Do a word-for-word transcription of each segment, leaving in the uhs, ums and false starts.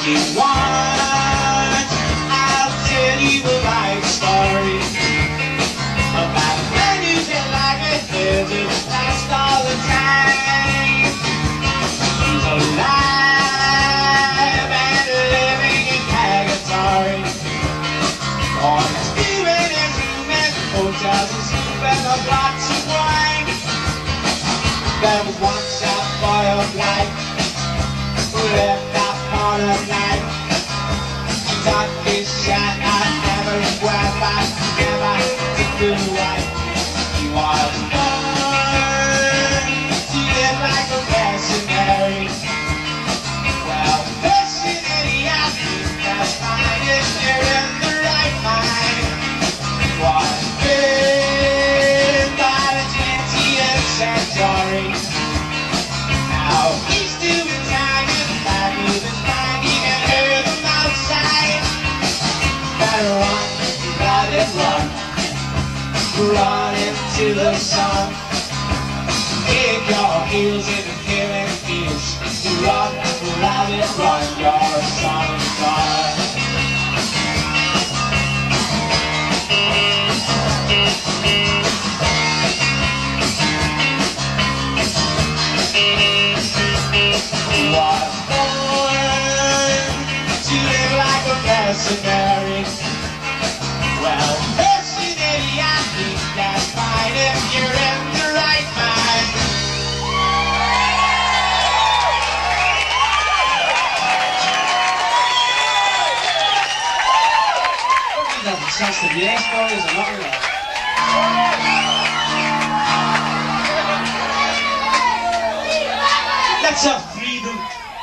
you want, I'll tell you a life story about a man who's in like a desert, lost all the time. He's alive and living in purgatory. All he's doing is rooming hotels and sleeping a box of wine. There was once a boy of life who lived up on a night. He thought his shot I never went back, never to do right. He was born to live like a mercenary. Well, mercenary, I think that's fine if you're in the right mind. He was big by the twentieth century. Now he's doing time in the back of his mind. You can hear them outside. Better run, rather run, run into the sun. Dig your heels in the killing fields. Run, rather run, your son is gone. Was born to live like a mercenary. Well, mercenary, I think that's fine if you're in the right mind. That's a chance to be yes, boys, or not really. Let's have freedom.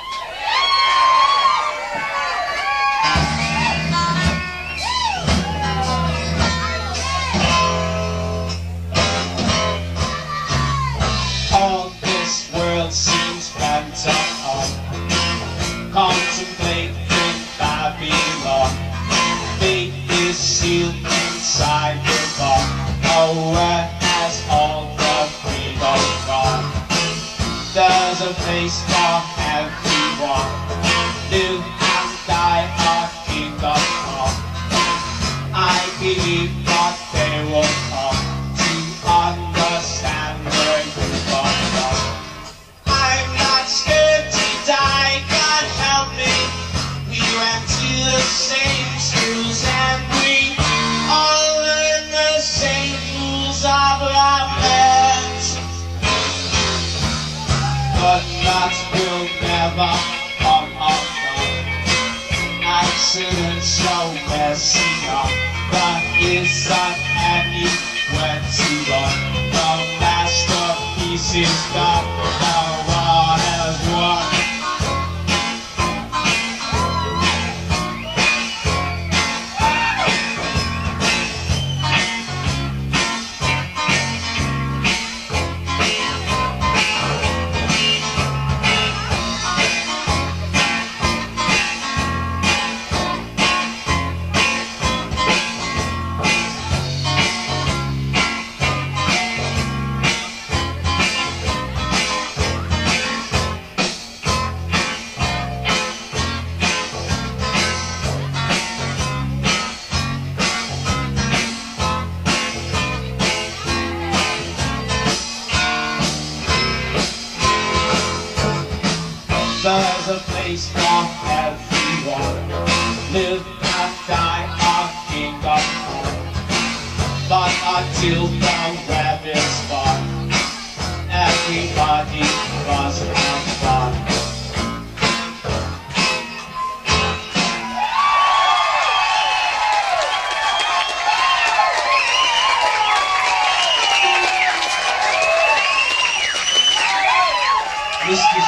All this world seems bent upon contemplating Babylon. Fate is sealed inside the bar. Oh, where has all the freedom gone? There's a place for everyone. Live and die our kingdom come. I believe that they will come to understand where you come from. I'm not scared to die, God help me. We went to the same schools and we all learned the same rules of lament. But that will never come undone. Accidents so messy up. There isn't anywhere to run. The masterpiece is done. The war has won. There's a place for everyone. Live and die our kingdom come. But until the web is fun, everybody must have fun. Whiskey.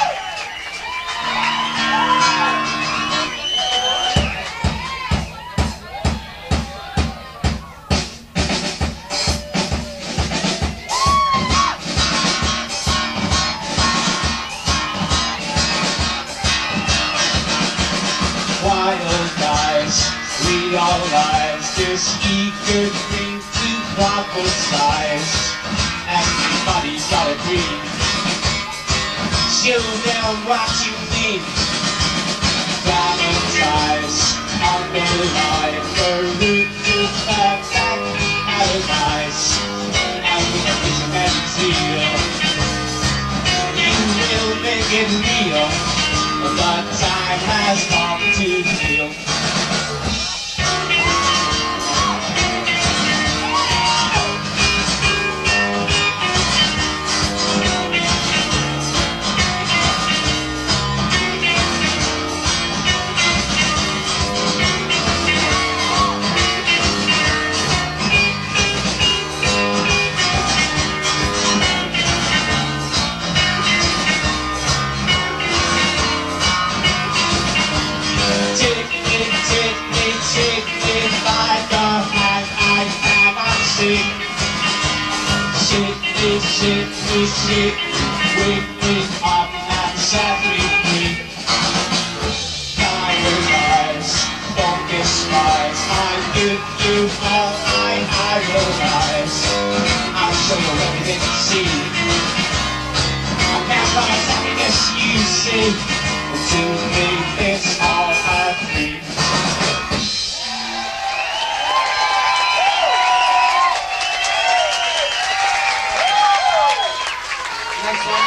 Wild guys, realize this eager dream to prophesize. Everybody's got a dream. Show them what you need. Gotta life, the roots of back, paradise, and with a vision and zeal, you will make it real, but time has come to heal. Shit, we shit, wake me up and set me free. Tired eyes, don't despise, I give you all I idolize. I'll show you everything you see. I can't promise happiness, you see. To me, it's all a dream. Next one.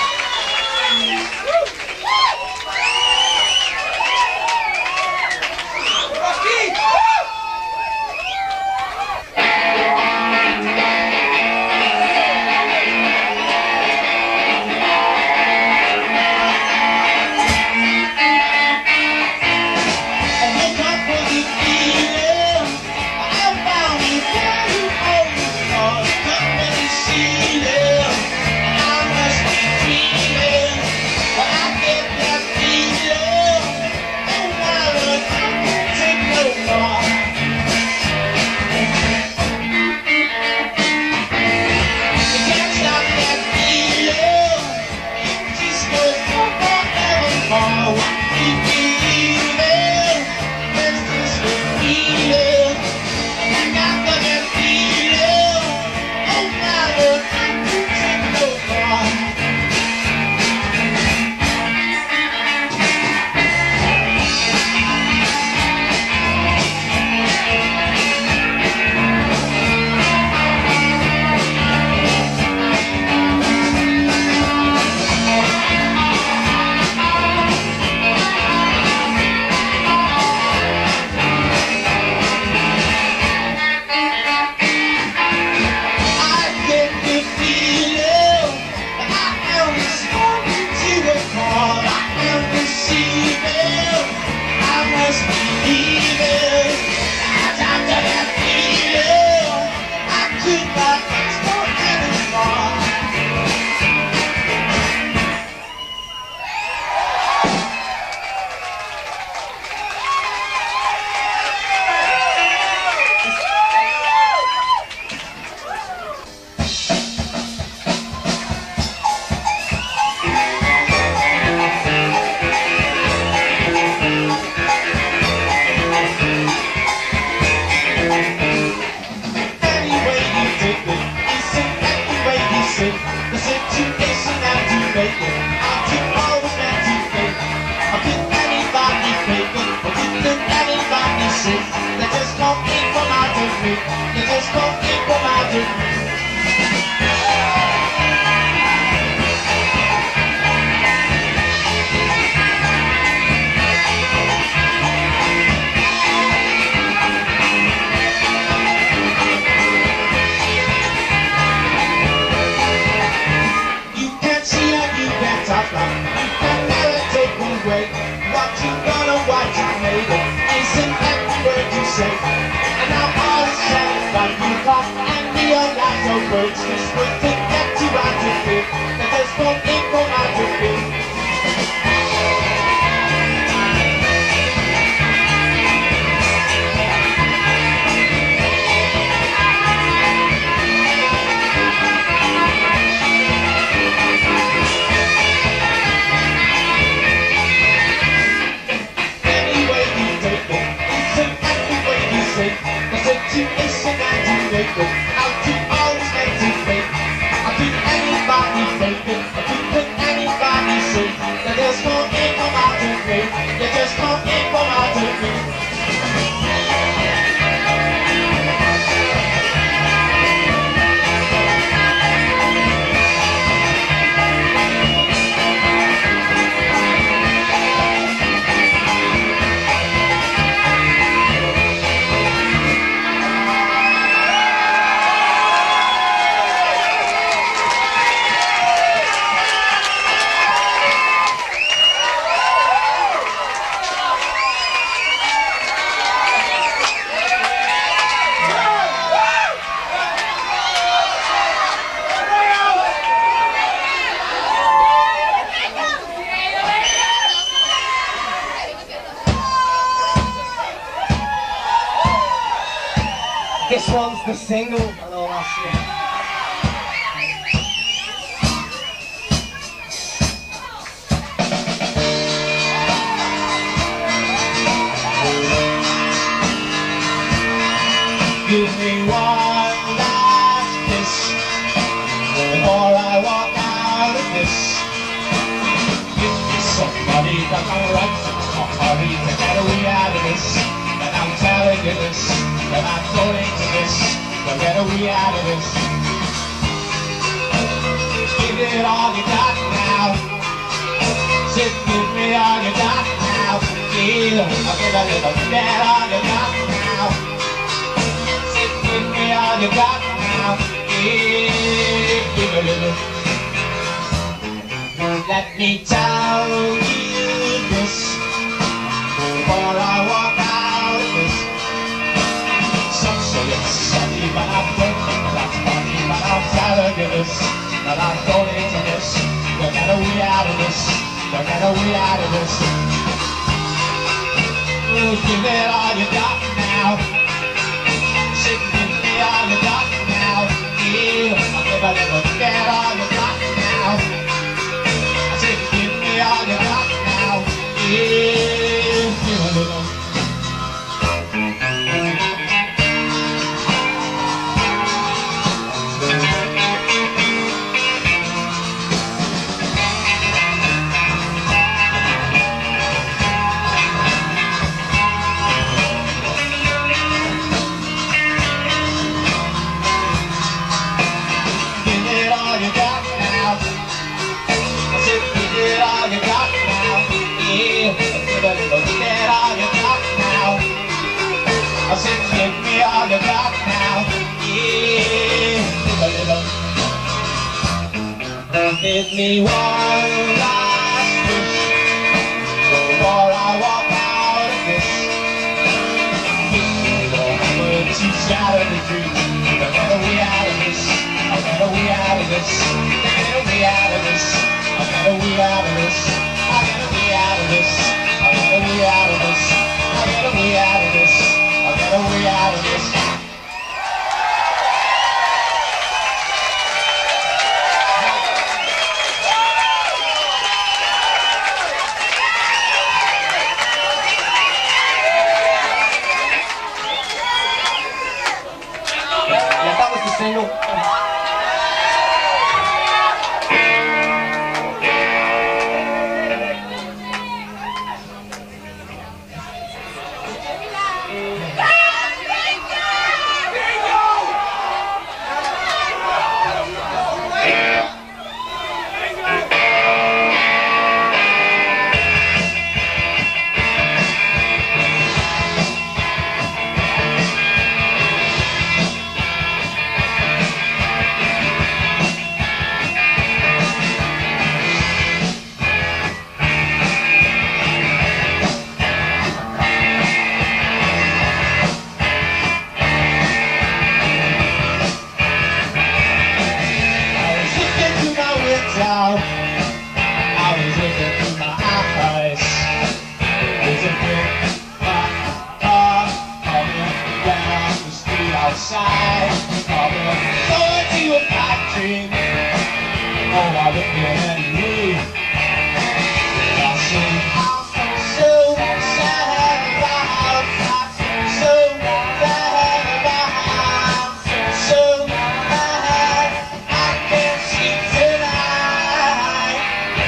And I'm always satisfied when you talk and realize your words just would to get you out your fear. That there's no equal out your fear. I'll do always make you think. I'll do anybody. This one's the single. Hello, last year. Give me one last kiss before I walk out of this. Give me somebody that can run or hurry to get away out of this. And I'm telling you this, that I'm going to this, to get away out of this. Give it all you got now. Sit, give me all you got now. Yeah, I'll give a little bit all you got now. Give me all you got now. Yeah, give a little. Let me tell you this before I walk out of this. Some say it's sunny, but I'm broken. That's funny, but I'm telling you this, that I'm going into this. We'll get a way out of this. We'll get a way out of this. Give it all you got now. Give me all you got now. Yeah, I'll give a little bit all you got now. I said, give me all you got now. Yeah, give a little. I said, give me all you got now. Yeah, a little. Give me one last push before I walk out of this. Give me the number to shatter the dream. I'll get a way out of this. I'll get a way out of this. I'll get a way out of this. I'll get a way out of this. I'll get a way out of this. I'll get a way out of this. I'll get a way out of this. I'll get a way out of this. Yeah, that was the single. Out. I was looking through my eyes. There's a big black car coming down the street outside. Coming going to a factory. Oh, I looked at you. I said, I'm so sad about that. So sad about so bad. I can't sleep tonight.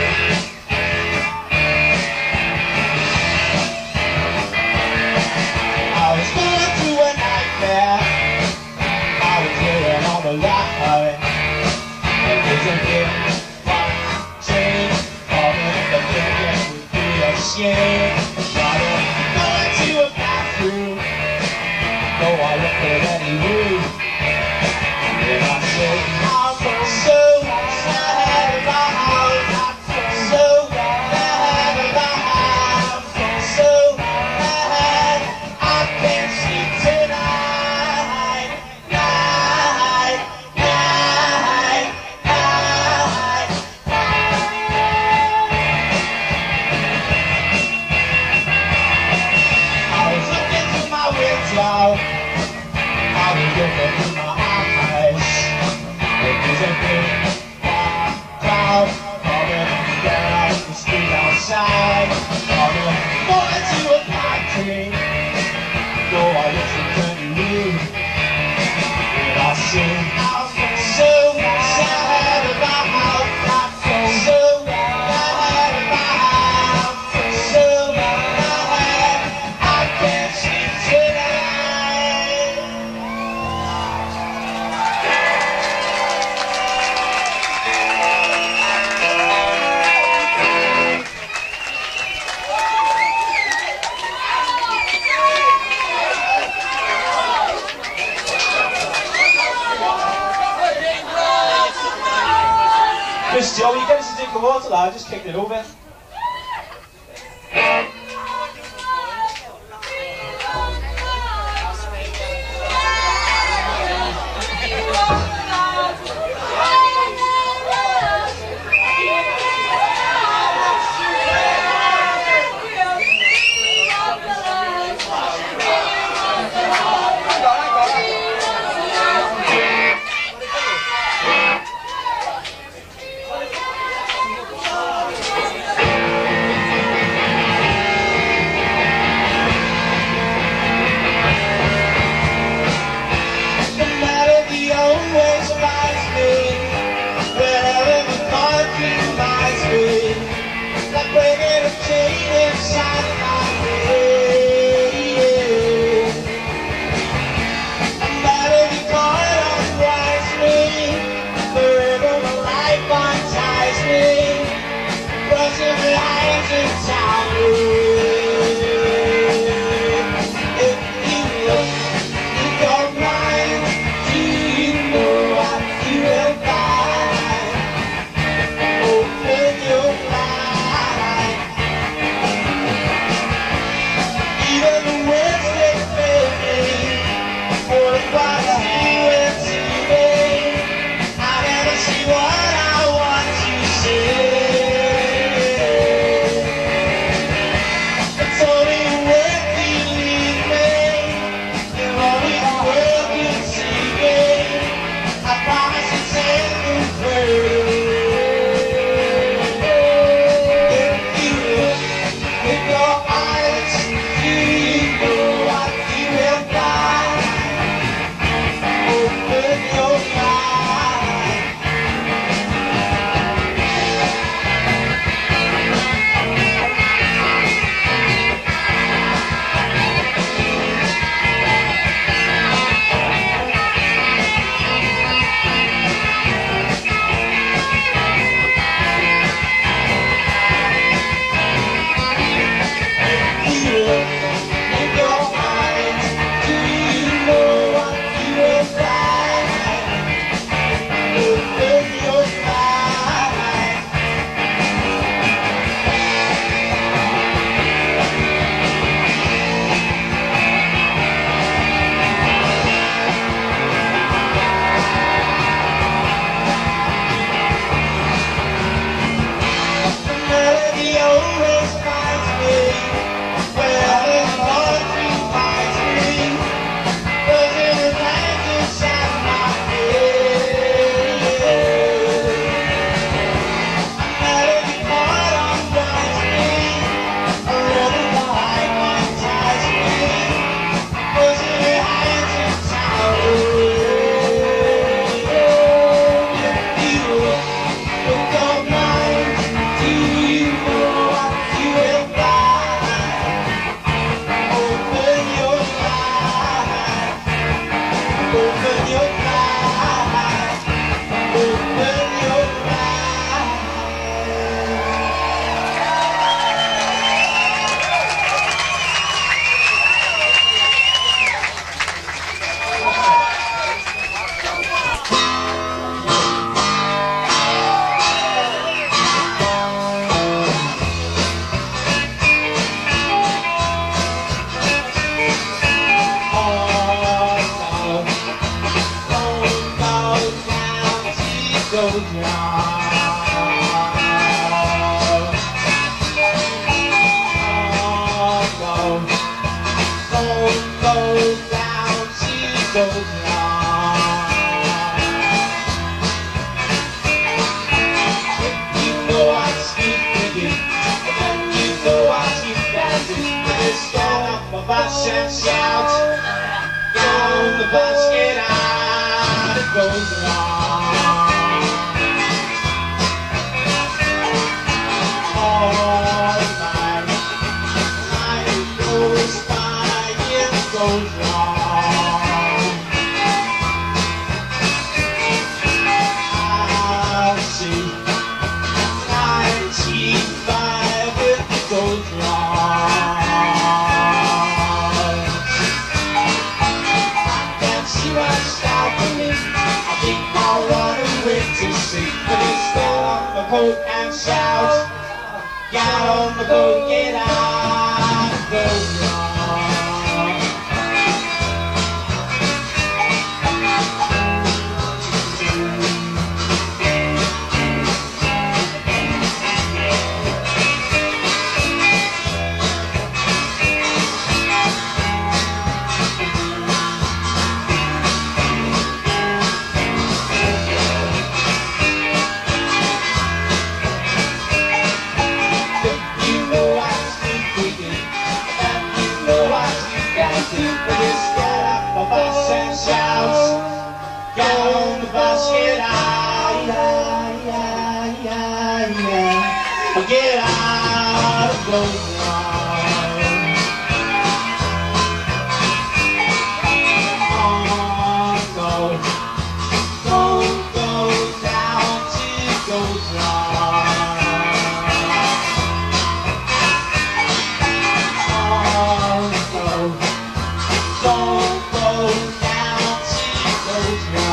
I was going through a nightmare. I was living on the line. There's a big white train coming. The biggest would be a shame. But I'm going to a bathroom. No, I looked at any room. And I said, I'm so sad about so bad about so bad. I can't sleep tonight. Night, night, night. Just, oh, you get us a drink of water, lad. Just kick it over. And shout, down the bus, get out, it goes on. All my life goes by, it goes on. I see ninety-five, it goes wrong. To see, but it's still on the coat and shout. Get on the boat, get out of the boat. Get out of the oh, no. Don't go down to those oh, no. Don't go down to those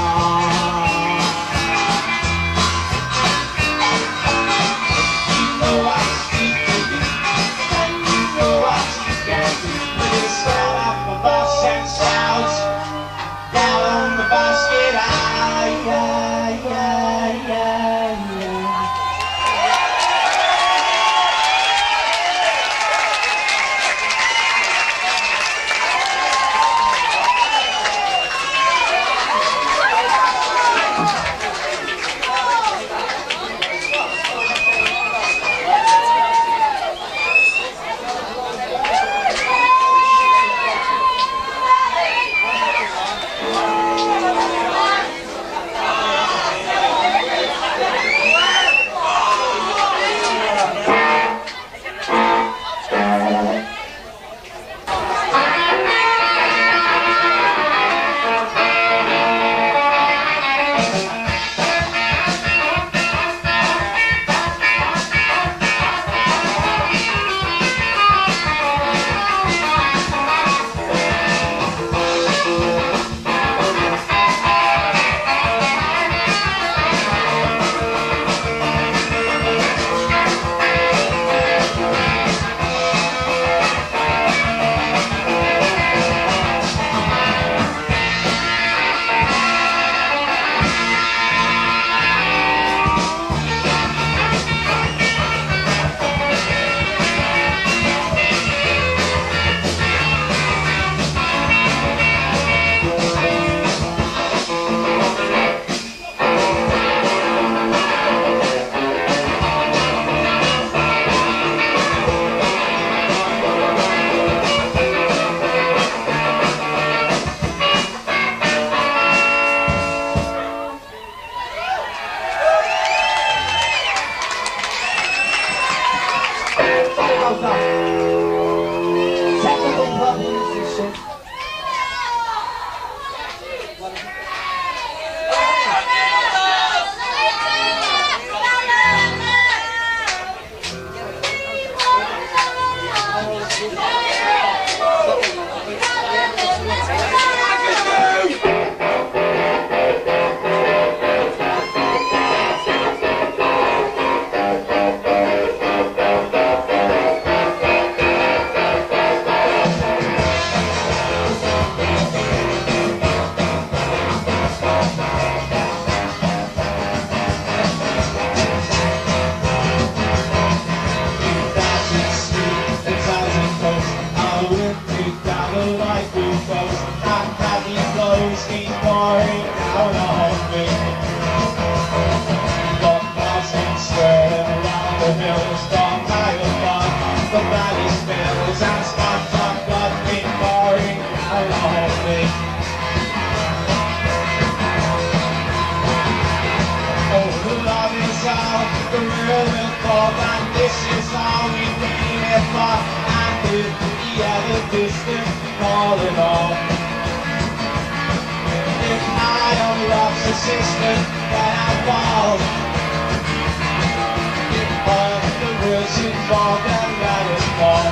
System that I fall. All the rules involved and that is fall.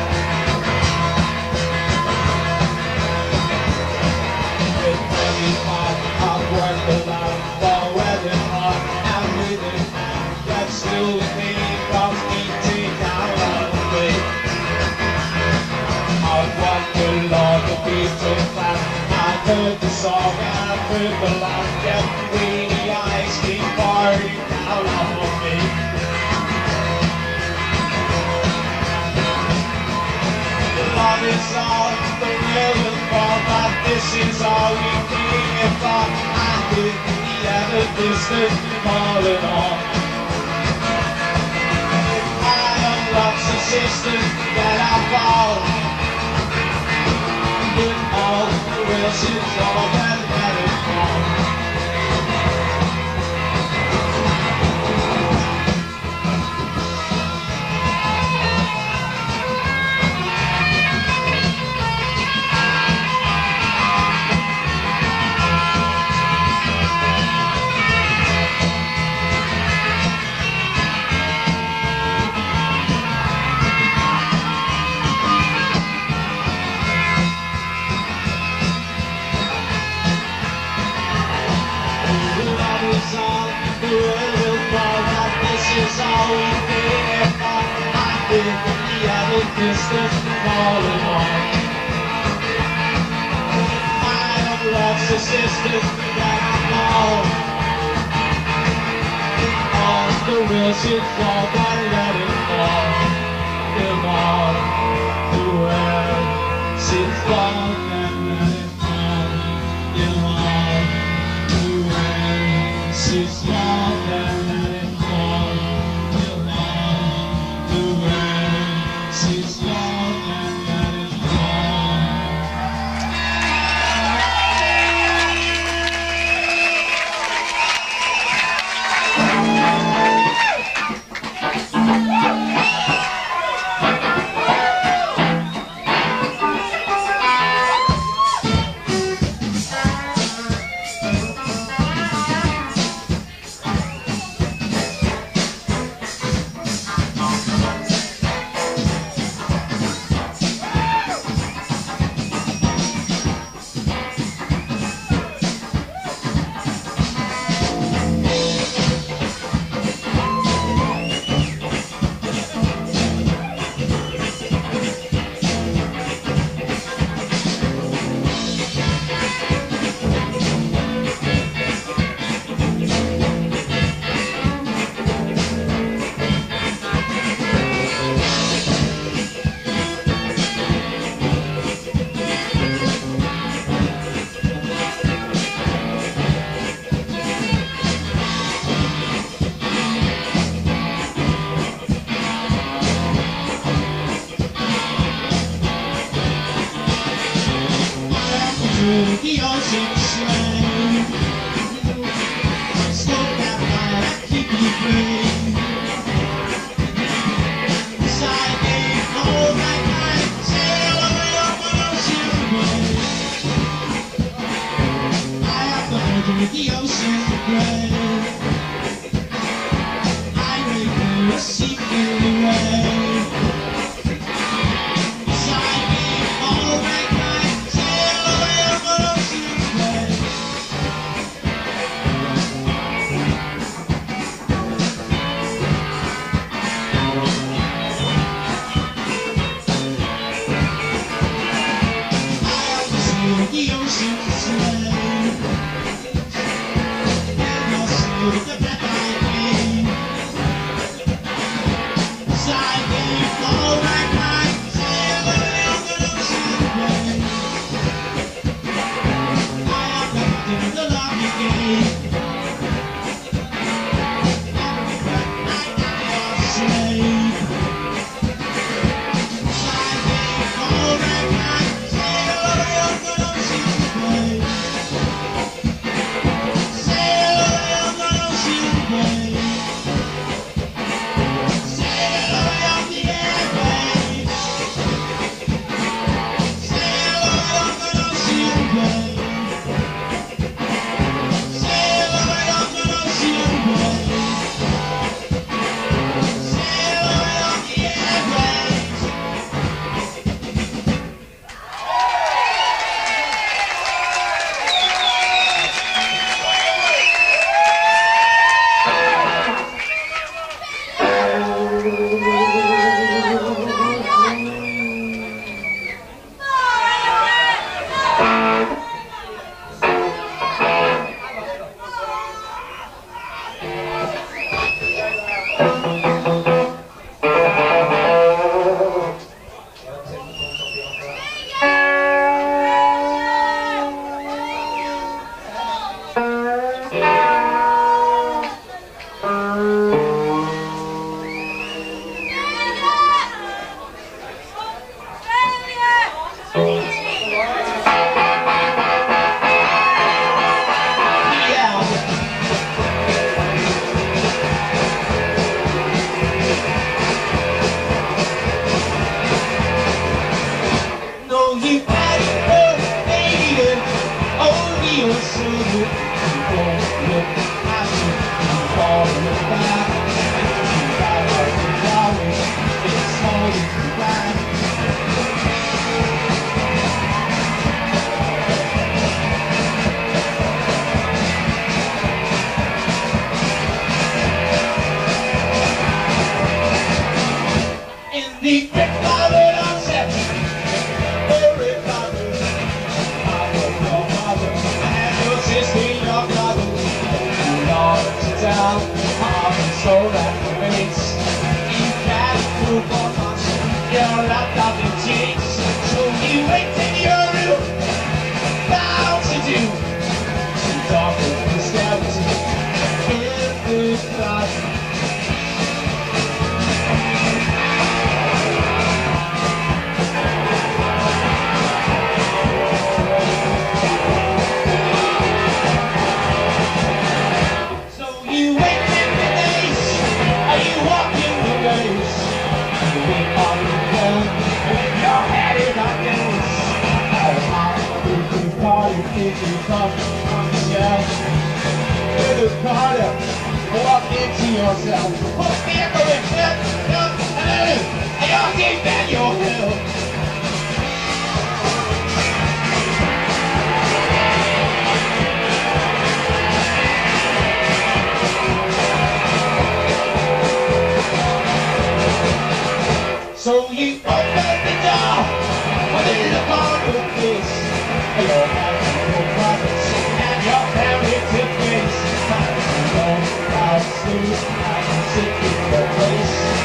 With every part I've worked a lot, for weather hard and with it, that's still with me, from eating down on the way. I've wandered along the beaten path. I've heard the song and I've heard the laugh. Yet weedy eyes keep pouring down on me. The love is all, the real will fall, but this is all we came for. And with the ever distant falling on, I am love's assistant that I fall. With all the real sins all that let it fall. Distance falling on, I am love's assistant that I know. All the real shit fall, but let it fall. Come on, the world should fall, and let it fall. Come on, the world should fall, and let it fall. Come on, the world should fall. The ocean sway, slow down while I keep you free. Beside me, hold my hand, sail away on the ocean wave. I have the hold of the ocean grave. I may go a secret away. The ocean sway, and I'll slow the breath I gain. Deep in my little set, every father, father, your mother, and your sister, your brother, you love to tell, I'm so that face. You can't prove for much, you're wrapped up in jeans, so you wait in your room, now to do, to talk with the steps, in this class. Harder, walk into yourself. Put me in the step, step, and you're deep in your hill. So you open the door with a look on your face. Your hands on your pockets and your family to face. I'll sleep, I can sit in your place.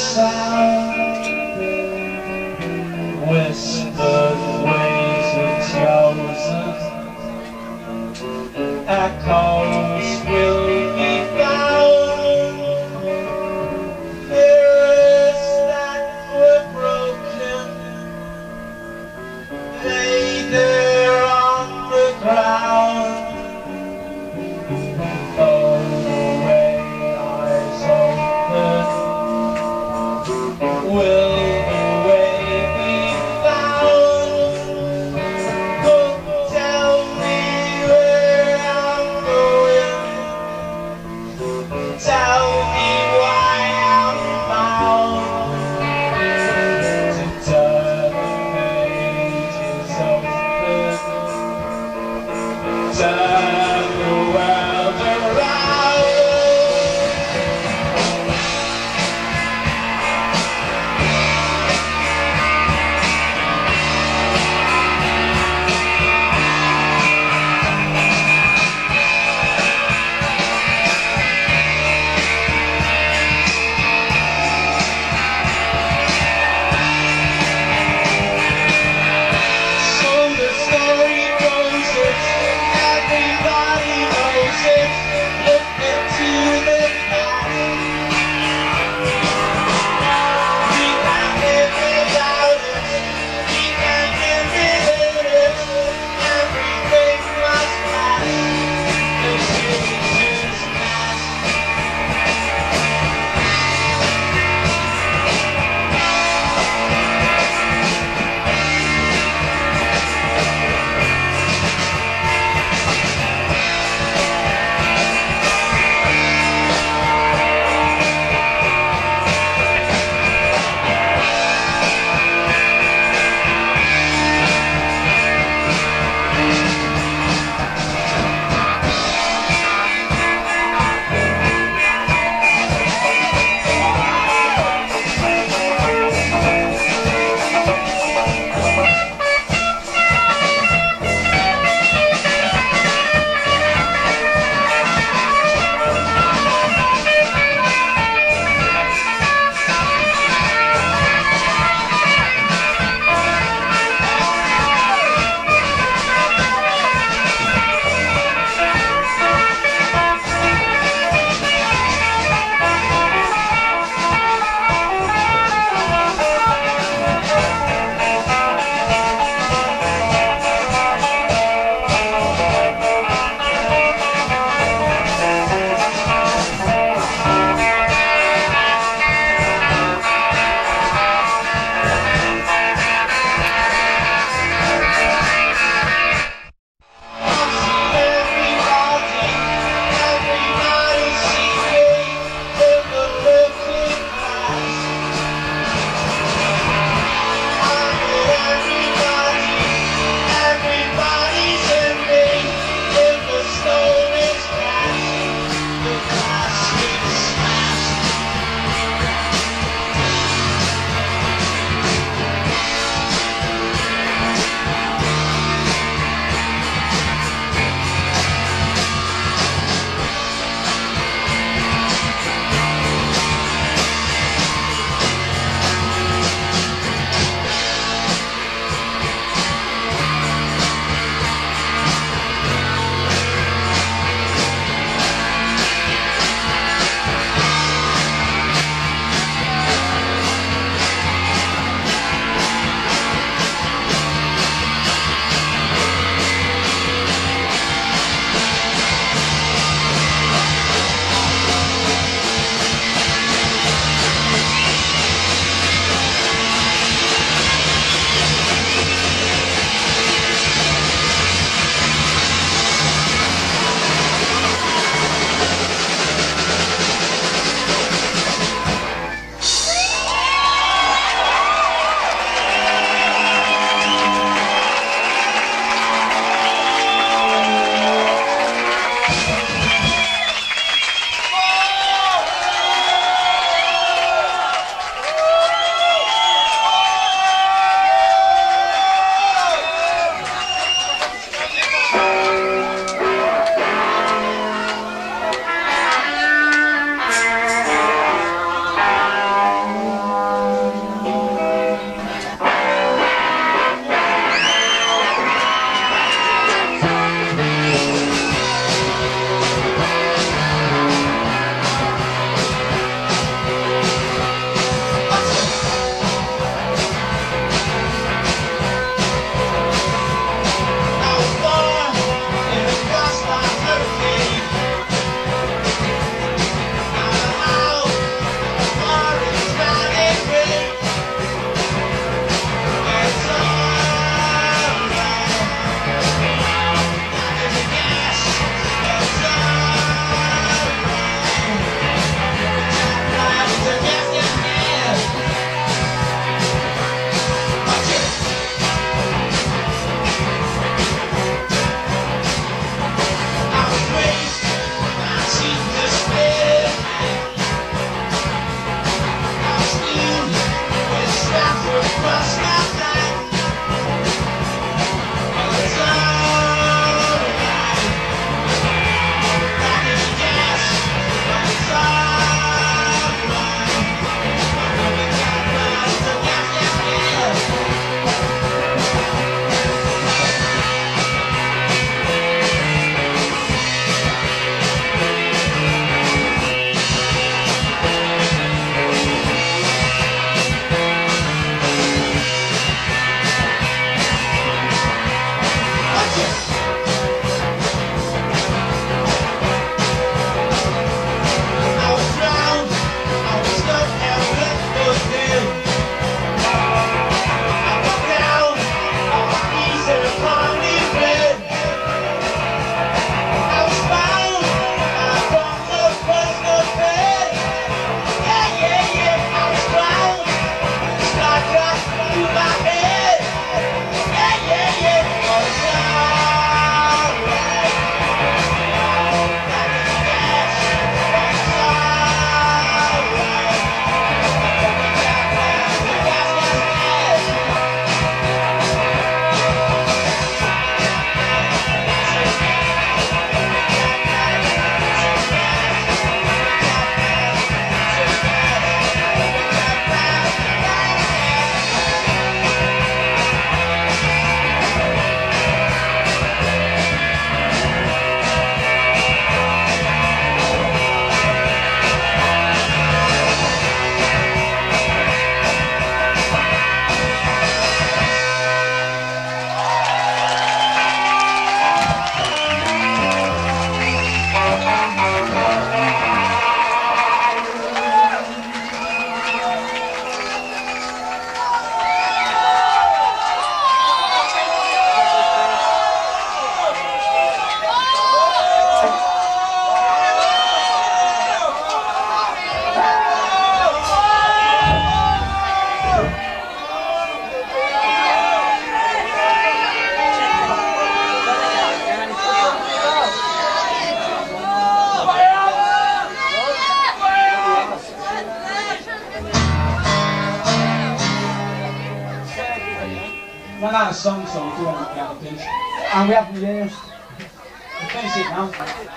sound, whispered ways of chosen, echoes will be found, mirrors that were broken, lay there on the ground. Oh, the way eyes open, will the way be found? Oh, tell me where I'm going, tell me why I'm bound to turn the pages open, turn the world around. Run out of songs, so we do want to piano, please. And we haven't used. We'll finish it now.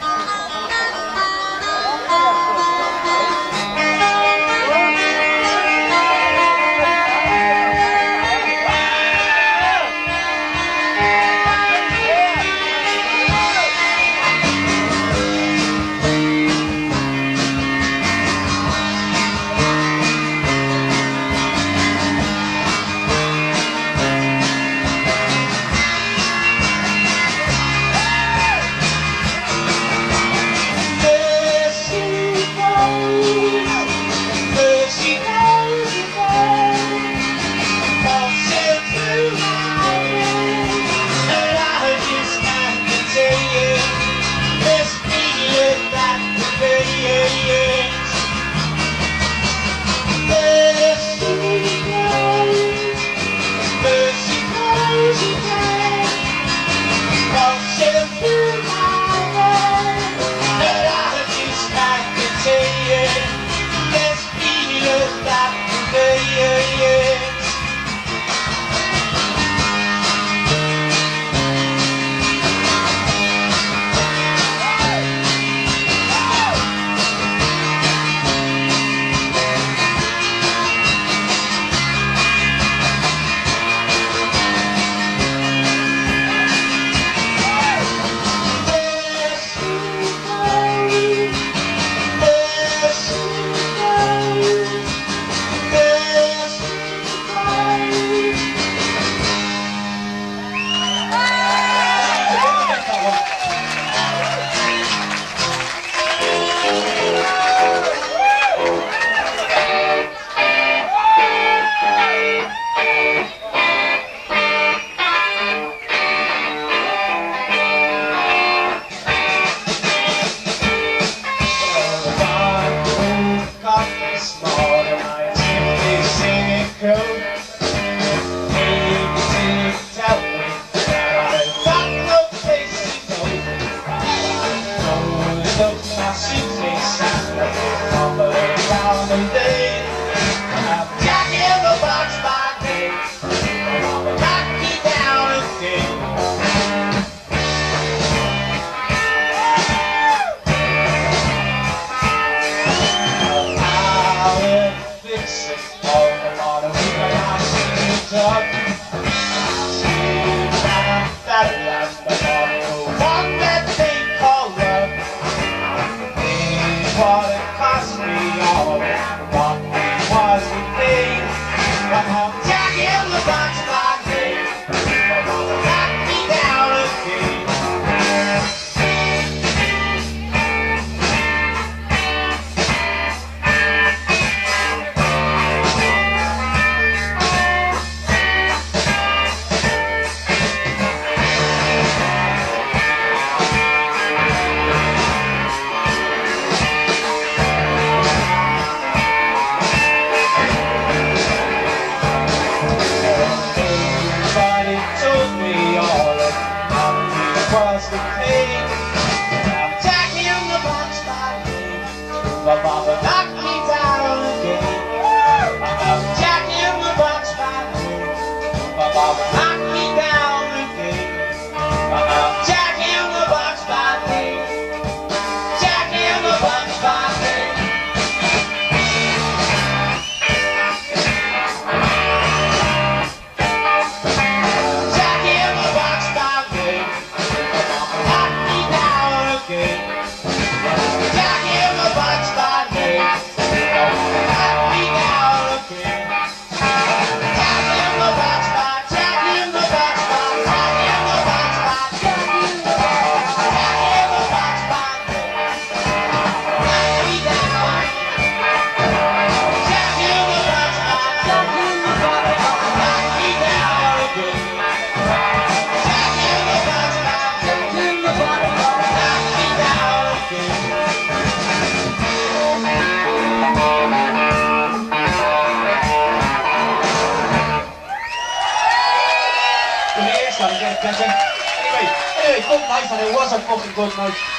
Anyway, anyway, good night, and it was a fucking good night.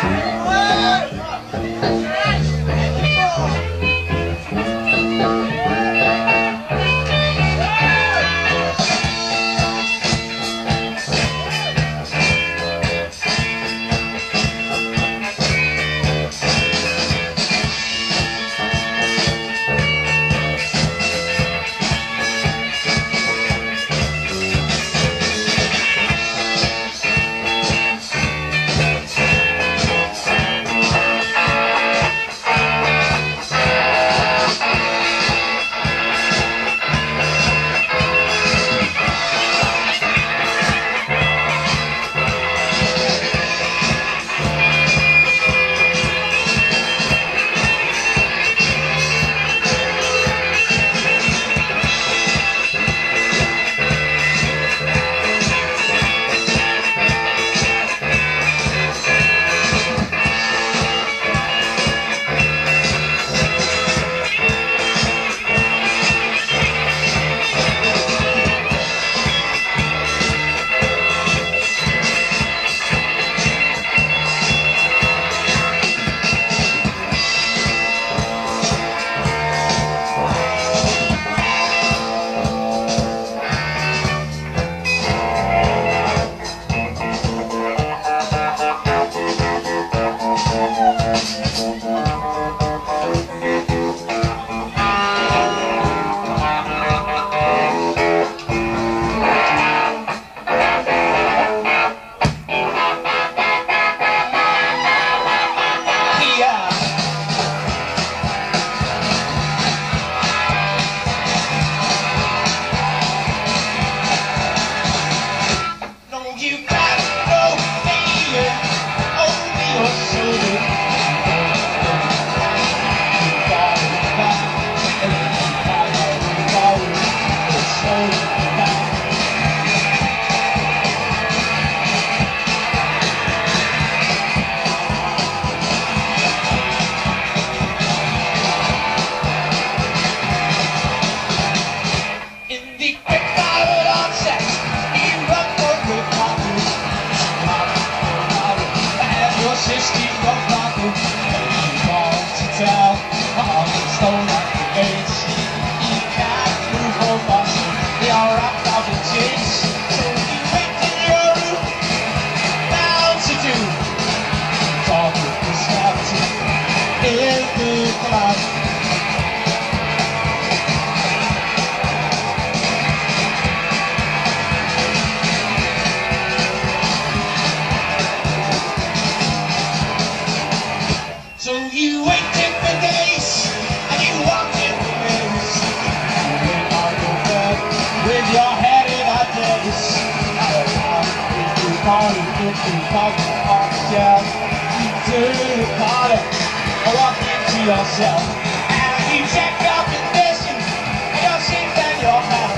party, if you talk off the shelf, you do the party, walk into yourself, and you check your condition, your sheets and your house.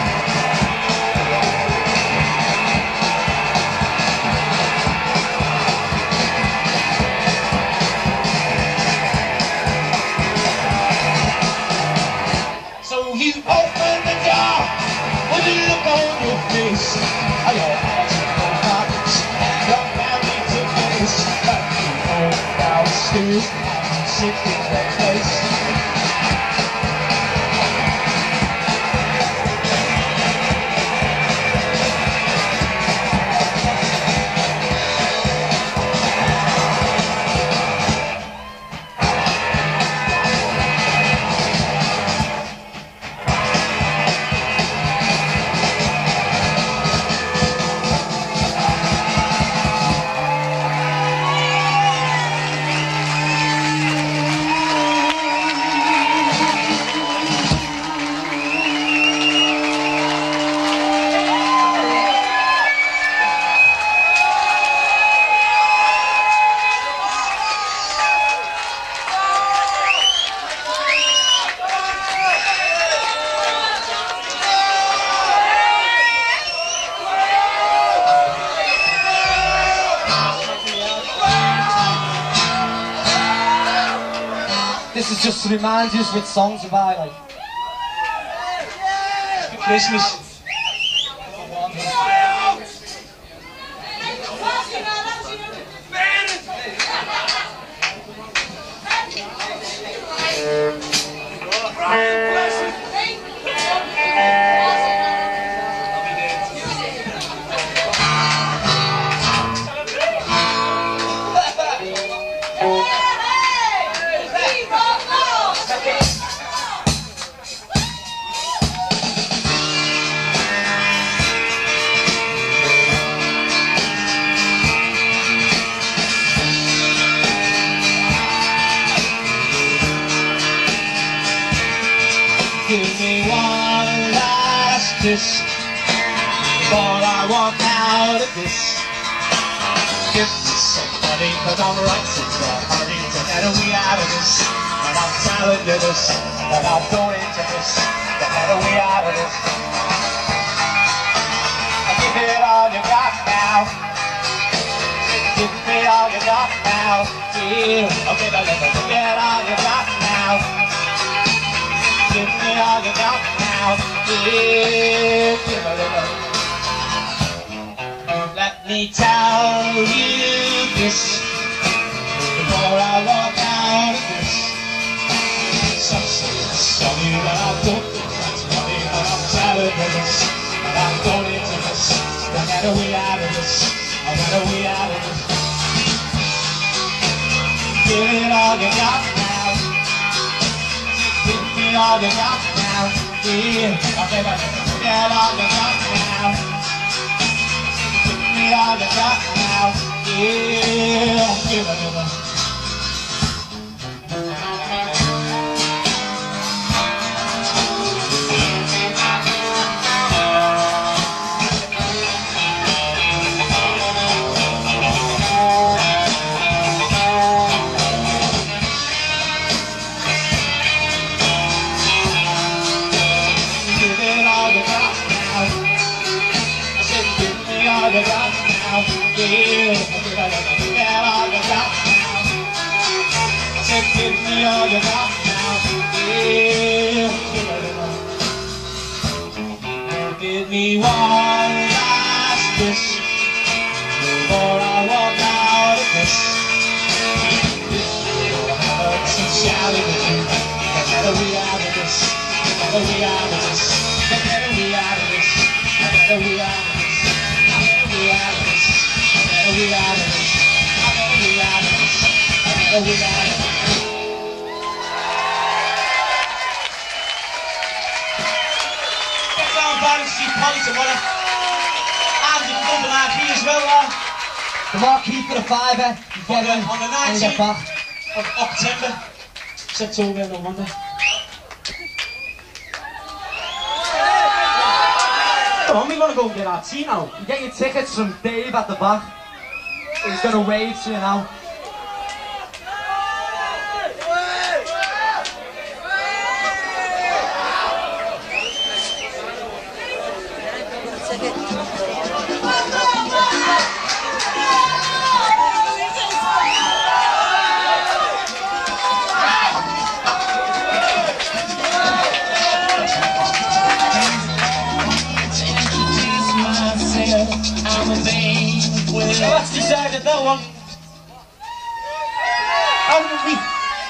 So you open the door with a look on your face, your eyes are full pockets, your family to face, but you go downstairs and sit in that place. This is just to remind you what songs about, like Christmas. this before I walk out of this. Give me some money, cause I'm writing the money to get we out of this. And I'm telling you this, that I'm going into this, to get we out of this. Give it all you got now. Give me all you got now. Yeah. Okay, now let me get all you got now. Give me all you got now. Yeah. Give a little. Let me tell you this before I walk out of this. Some say it's funny that I don't think that's funny, but I'm telling you this, and I'm going into this. No matter we out of this, no matter we out of this. Give it all you got now. Give me all you got now. Yeah. Okay, but get all you got now. All you got now, yeah, give it a give it all you got now. I said, give me all you got now. Yeah, get all you got now. I said, give me all you got now. Yeah, give me one last kiss before I walk out of this. This will have some shouting with you. No matter we out of this, no matter we out of this, no matter we out of this, no matter we out of this, no matter we out of this. We out of this. We out of this. We out of this. Get down, Barry, see Polly tomorrow. And you can come to I P as well, lad. The marquee for the fiver. You get in on the and get nineteenth back. of October. Said to me on Monday. Come on, we want to go and get our tea now. You get your tickets from Dave at the back. He's going to wave to you now. Well, that's decided that one. How did we?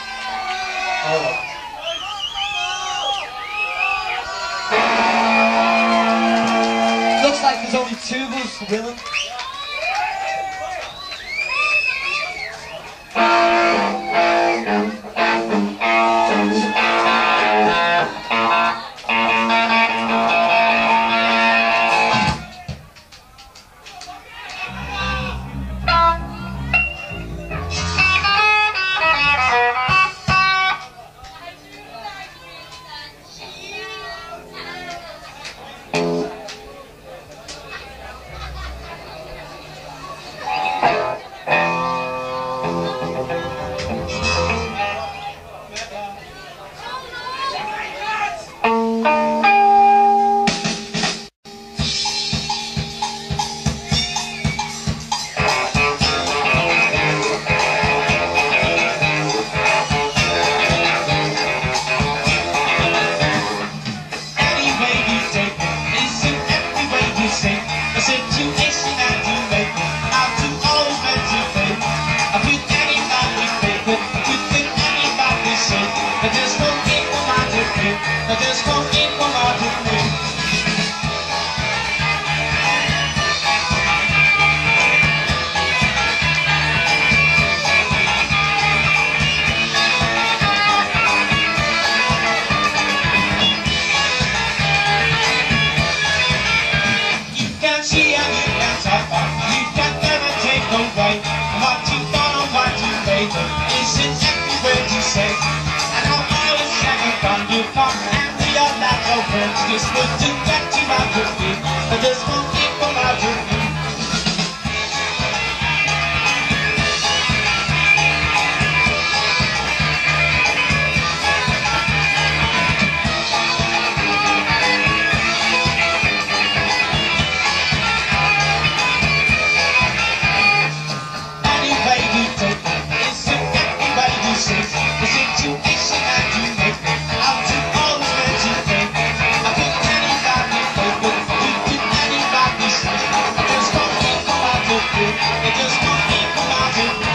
Oh. Looks like there's only two of us willing. Just would to get you out. just won't keep them out of me. Any way you take me, it's in any way you see the situation that you make me out to always meant to think. I could anybody fake it, you could anybody say I just won't keep them out of me, I just won't keep them out of me.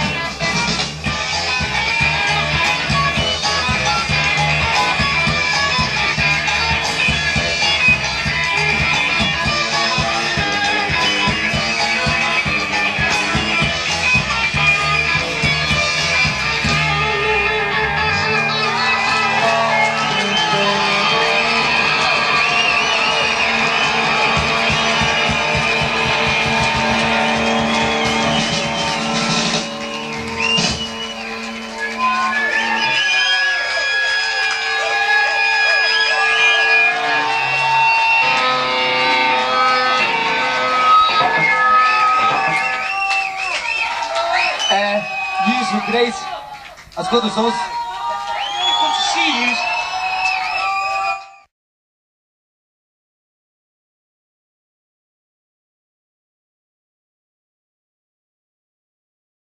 Uh, yous were great, as good as us. Good to see you.